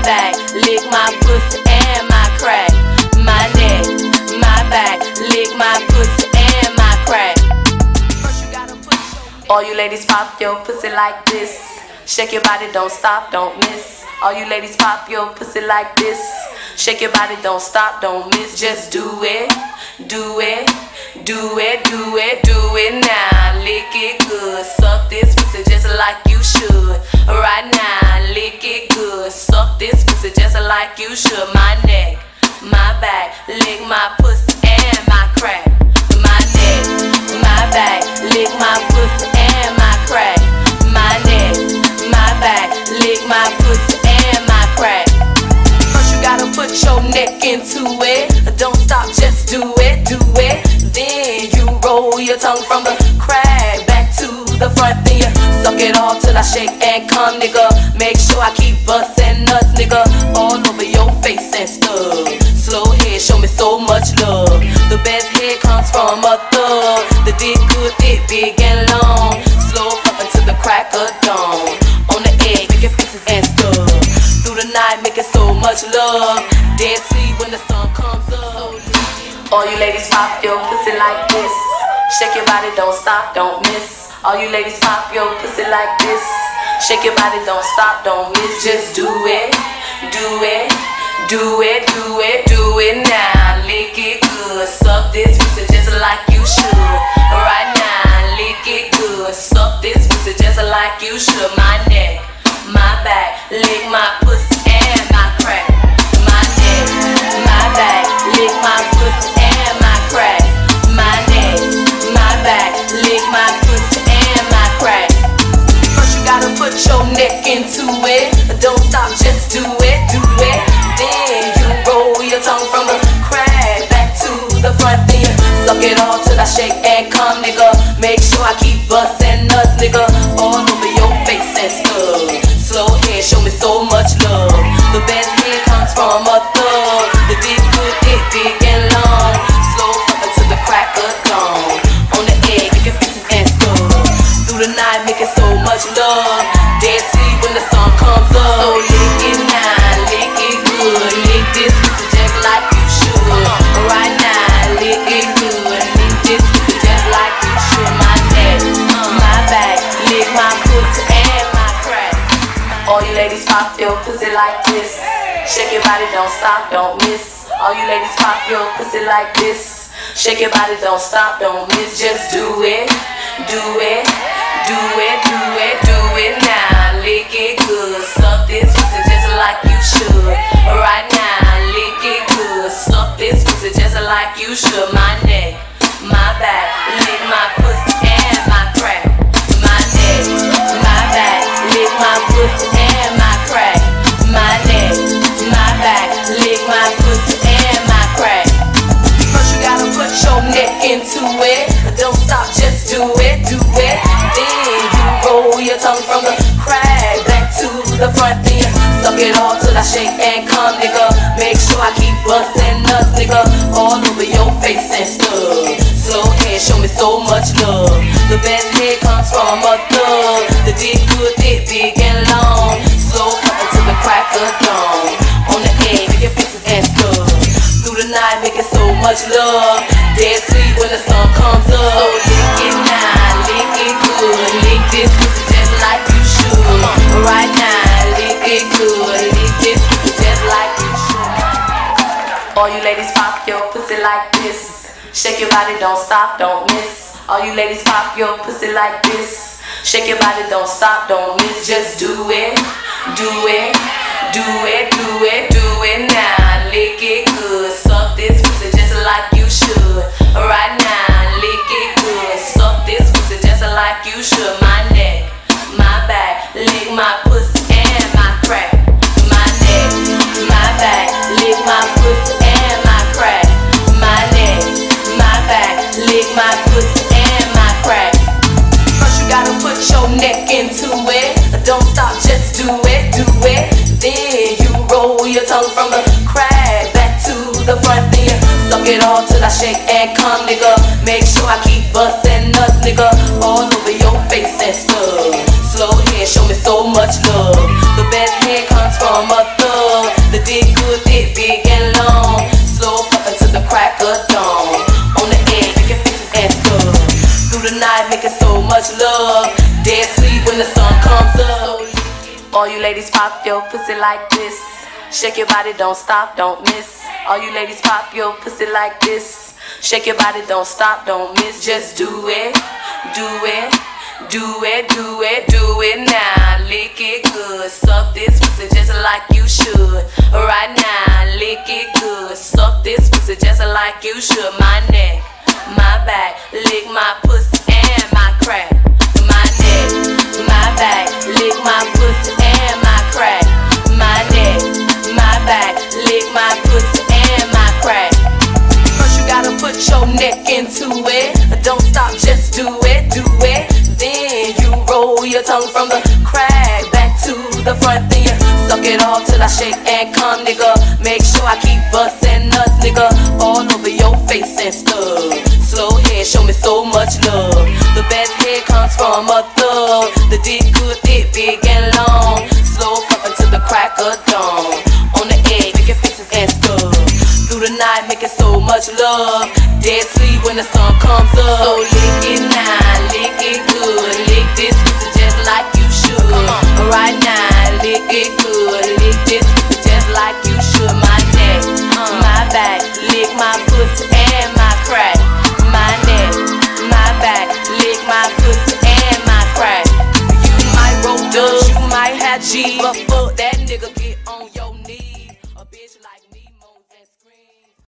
back, lick my pussy and my crack. My neck, my back, lick my pussy and my crack. All you ladies pop your pussy like this. Shake your body, don't stop, don't miss. All you ladies pop your pussy like this. Shake your body, don't stop, don't miss. Just do it, do it, do it, do it, do it now. Lick it good, suck this pussy just like you should. Right now, lick it good, suck this pussy just like you should. My neck, my back, lick my pussy and my crack. My neck, my back, lick my pussy and my crack. My neck, my back, lick my pussy and my crack. First you gotta put your neck into it. Don't stop, just do it, do it. Then you roll your tongue from the crack back to the front. Then you suck it all till I shake and come, nigga. Make sure I keep bustin' nuts, nigga, all over your face and stuff. Slow head, show me so much love. The best head comes from a thug. The dick good, thick, big and long. Slow up until the crack of dawn. On the edge, making faces and stuff. Through the night, making so much love. Dead sleep when the sun comes up. All you ladies pop your pussy like this. Shake your body, don't stop, don't miss. All you ladies pop your pussy like this. Shake your body, don't stop, don't miss. Just do it, do it, do it, do it, do it now. Lick it good, suck this pussy just like you should. Right now, lick it good, suck this pussy just like you should. My neck, my back, lick my pussy and my crack. My neck, my back, lick my pussy and my crack. My neck, my back, lick my pussy and my crack. First you gotta put your neck into it. Don't stop, just do it, do it. Then you roll your tongue from the crack back to the front. Then you suck it all till I shake and come, nigga. Make sure I keep bustin' nuts, nigga, all over your face and stuff. Slow head, show me so much love. The best head comes from a thug. The dick good, thick, big and long. Slow up until the crack of dawn. On the edge, making faces and stuff. Through the night, making so much love. Dead sleep when the sun comes up. So lick it now, lick it good. Lick this pussy just like you should. Right now, lick it good. Lick this pussy just like you should. My neck, my back, lick my pussy and my crack. All you ladies pop your pussy like this. Shake your body, don't stop, don't miss. All you ladies pop your pussy like this. Shake your body, don't stop, don't miss. Just do it, do it, do it, do it, do it now. Lick it good, suck this pussy just like you should. Right now, lick it good, suck this pussy just like you should. My neck, my back, lick my pussy and my crack. My neck, my back, lick my pussy and my crack. My neck, my back, lick my pussy and my crack. First you gotta put your neck into it. Don't stop, just do it, do it. Then you roll your tongue from the crack back to the front. Then you suck it all till I shake and come, nigga. Make sure I keep bustin' nuts, nigga, all over your face and stuff. Slow head, show me so much love. The best head comes from a thug. The dick good, thick, big and long. Slow up until the crack of dawn. On the edge, making faces and stuff. Through the night, making so much love. Dead sleep when the sun comes up. So lick it now, lick it good. Lick this pussy just like you should. Right now, lick it good. Lick this pussy just like you should. All you ladies pop your pussy like this. Shake your body, don't stop, don't miss. All you ladies pop your pussy like this. Shake your body, don't stop, don't miss. Just do it, do it, do it, do it, do it now. Lick it good, suck this pussy just like you should. Right now, lick it good, suck this pussy just like you should. My neck, my back, lick my pussy and my crack. My neck, my back, lick my pussy and my crack. My neck, my back, lick my pussy and my crack. First you gotta put your neck into it. Don't stop, just do it, do it. Then you roll your tongue from the crack back to the front. Then you suck it all till I shake and come, nigga. Make sure I keep bustin' nuts, nigga, all over your face and stuff. Slow head, show me so much love. The best head comes from a thug. All you ladies pop your pussy like this. Shake your body, don't stop, don't miss. All you ladies pop your pussy like this. Shake your body, don't stop, don't miss. Just do it, do it, do it, do it, do it now. Lick it good, suck this pussy just like you should. Right now, lick it good, suck this pussy just like you should. My neck, my back, lick my pussy and my crack. My neck, my back, lick my pussy and my crack. My neck, my back, lick my pussy and my crack. First you gotta put your neck into it. Don't stop, just do it, do it. Then you roll your tongue from the crack back to the front. Then you suck it all till I shake and come, nigga. Make sure I keep bustin' nuts, nigga, all over your face and stuff. Slow head, show me so much love. The best head comes from a thug. The dick good, thick, big and long. Slow pumping to the crack of dawn. On the edge, making faces and stuff. Through the night, making so much love. Dead sleep when the sun comes up. So lick it now.